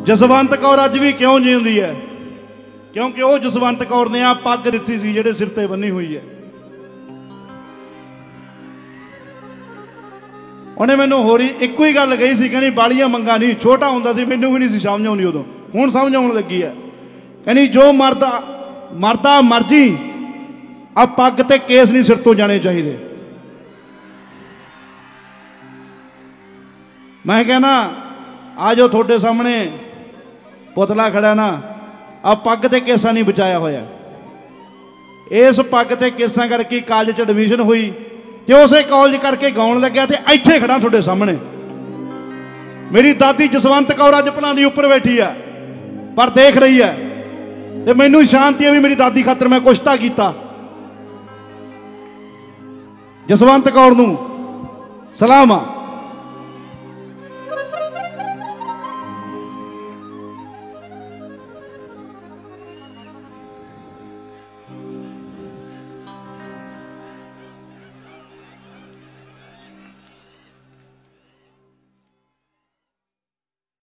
जसवंत कौर अज भी क्यों जींदी है? क्योंकि वो जसवंत कौर ने आ पग दिती सी जिहड़े सिर ते बन्नी हुई है। उन्हें मैनू होरी इक्को ही गल कही सी, कहनी बालियां मंगा नहीं, छोटा हुंदा सी मैनू भी नहीं सी समझ आउंदी उदों, हुण समझ आउण लगी है। कहनी जो मरदा मरदा मर्जी आ पग ते केस नहीं सिर तो जाने चाहिए। मैं कहना आ जो थोड़े सामने पुतला खड़ा ना, आ पग ते केसा नहीं बचाया होया। इस पग ते केसा करके कॉलेज एडमिशन हुई ते उसे कॉलेज करके गाउन लग्या ते इत्थे खड़ा थोड़े सामने। मेरी दादी जसवंत कौर अज भलां दी उपर बैठी है पर देख रही है, ते मैनू शांति है भी मेरी दादी खातर मैं कुछ तां कीता। जसवंत कौर नूं सलाम आ।